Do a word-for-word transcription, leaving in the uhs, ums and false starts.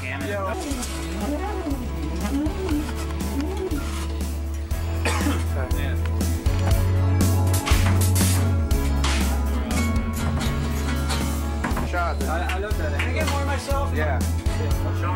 damn it. Yo. Shots. I, I looked at it. Can I get more myself? Yeah. Show